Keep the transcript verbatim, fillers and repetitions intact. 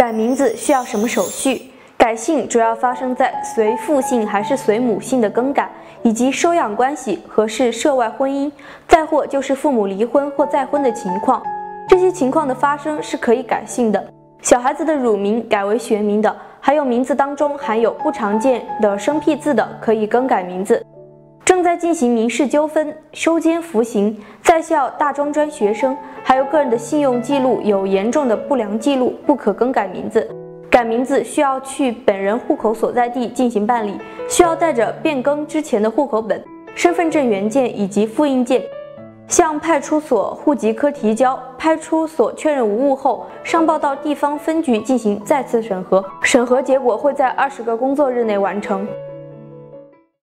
改名字需要什么手续？改姓主要发生在随父姓还是随母姓的更改，以及收养关系和是涉外婚姻，再或就是父母离婚或再婚的情况。这些情况的发生是可以改姓的。小孩子的乳名改为学名的，还有名字当中含有不常见的生僻字的，可以更改名字。正在进行民事纠纷、收监服刑、在校大专专学生，还有个人的信用记录有严重的不良记录，不可更改名字。改名字需要去本人户口所在地进行办理，需要带着变更之前的户口本、身份证原件以及复印件，向派出所户籍科提交，派出所确认无误后，上报到地方分局进行再次审核，审核结果会在二十个工作日内完成。